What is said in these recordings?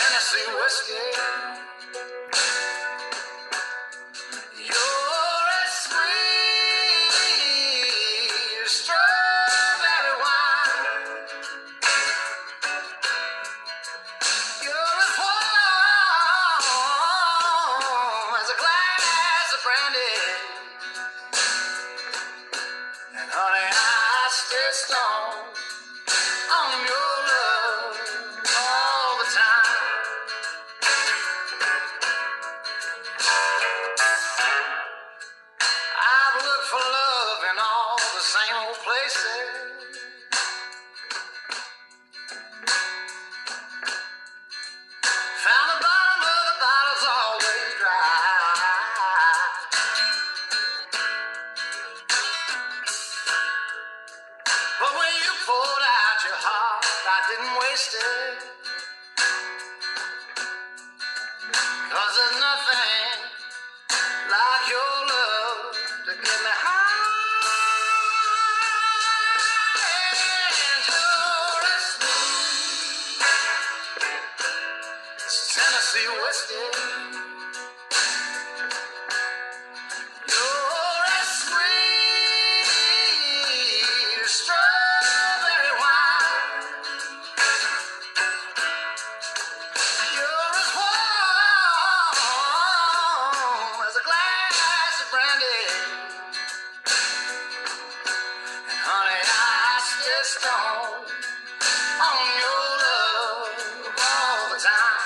Tennessee whiskey. You're as sweet as strawberry wine. You're as warm as a glass of brandy. And honey, I stay strong on your love all the time. I've looked for love in all the same old places. Found the bottom of the bottle's always dry. But when you poured out your heart, I didn't waste it. 'Cause there's nothing like your love to get me high. And you're as smooth as Tennessee whiskey. You're as sweet as strawberry wine. You're as warm as a glass of brandy. And honey, I stay strong on your love all the time.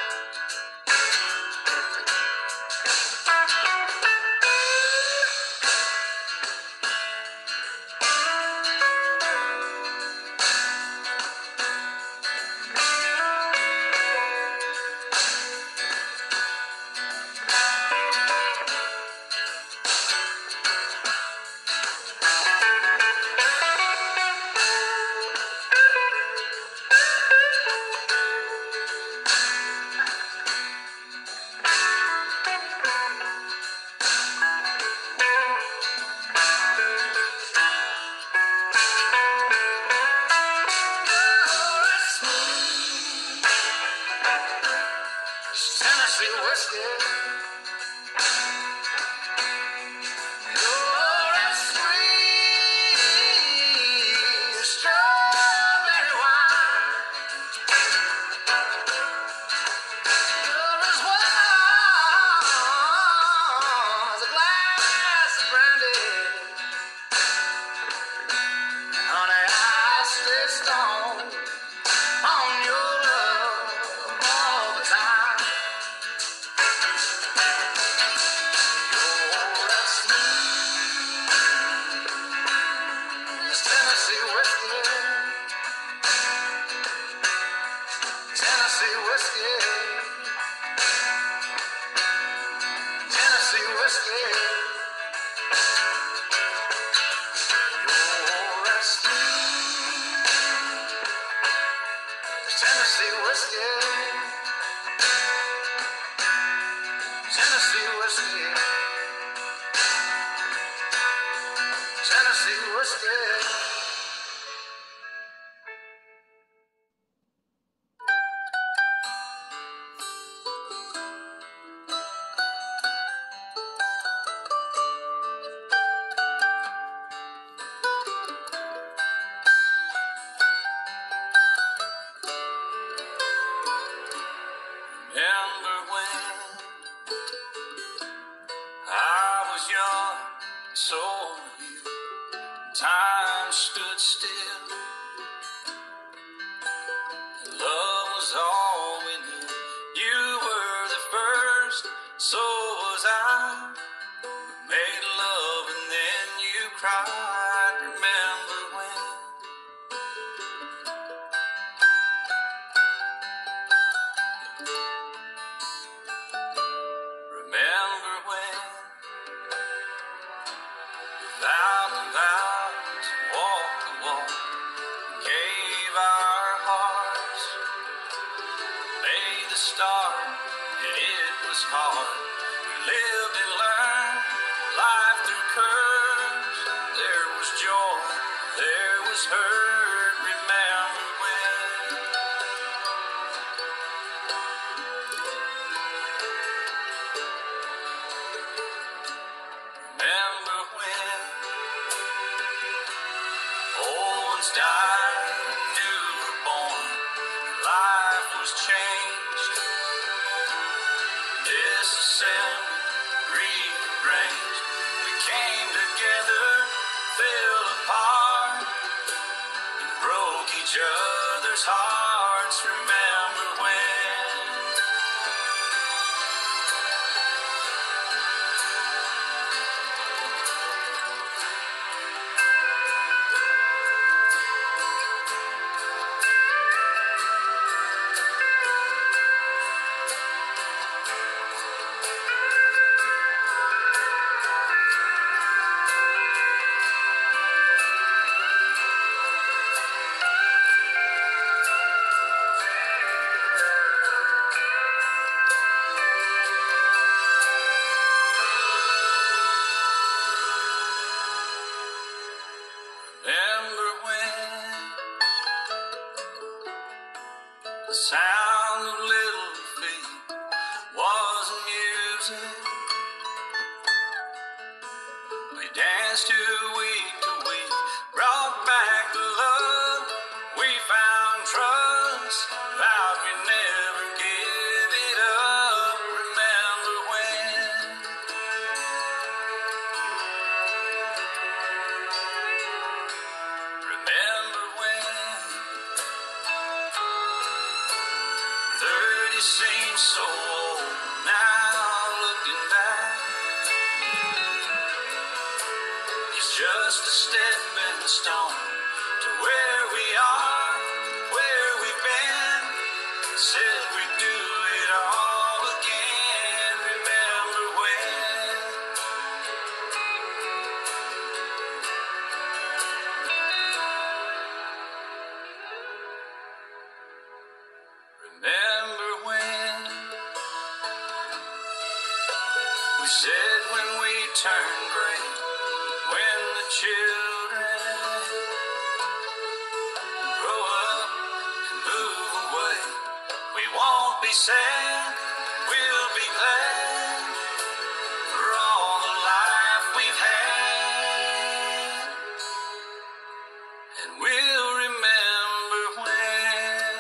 Tennessee whiskey. You're as sweet as strawberry wine. You're as warm as a glass of brandy. Honey, I stay strong on your love all the time. You're as smooth as Tennessee whiskey. Tennessee whiskey. Tennessee whiskey. You're as smooth as Tennessee whiskey. Tennessee whiskey. Tennessee whiskey. Remember when I was young, so were you. Time stood still, and love was all we knew. You were the first, so was I. We made love and then you cried. Remember when? Remember when? Vowed the vows, walked the walk, gave our hearts. Made the start, and it was hard. We lived and learned life through curves. There was joy, there was hurt. Remember when? was changed, disassembled, rearranged. We came together, fell apart, and broke each other's hearts. Remember when? Remember when the sound of little feet wasn't music? We danced to week, brought back the love. We found trust, vowed we'd never give it up. Remember when? Remember when 30 seems so old now, looking back. It's just a stepping stone to where we are, where we've been. Said we'd do it all again. Remember when? Remember when we said when we turn gray, when the children grow up and move away, we won't be sad, we'll be glad for all the life we've had, and we'll remember when.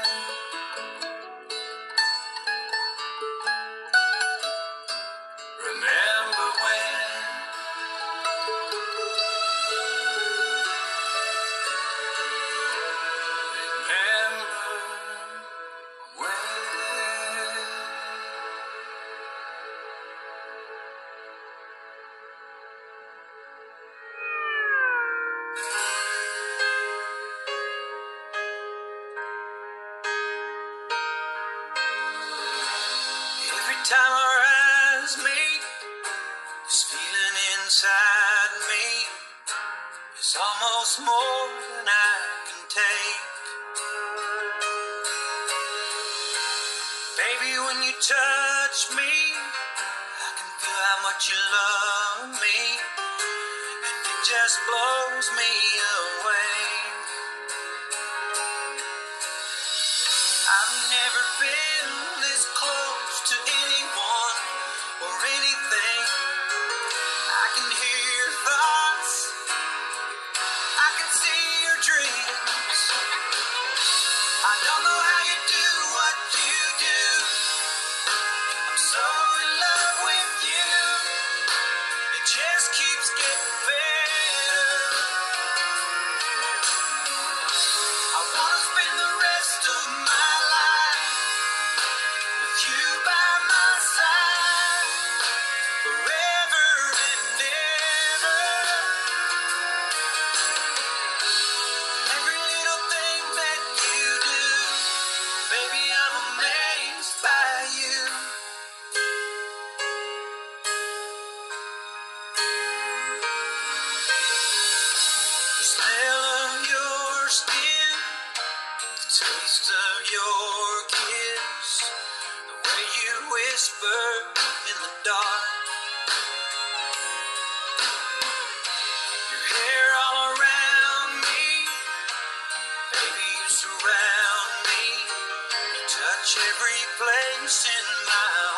Remember when? Remember when? Every time our eyes meet, this feeling inside me is almost more than I can take. Baby, when you touch me, I can feel how much you love me, and it just blows me away. I've never been this close to anyone or anything. I can hear your thoughts, I can see your dreams. I don't know how you do what you do. I'm so in love with you. It just keeps getting better. I wanna spend the rest of my life with you by my side, forever and ever. Every little thing that you do, baby, I'm amazed by you. The smell of your skin, the taste of your kiss, the way you whisper in the dark, your hair all around me, baby, you surround me, you touch every place in my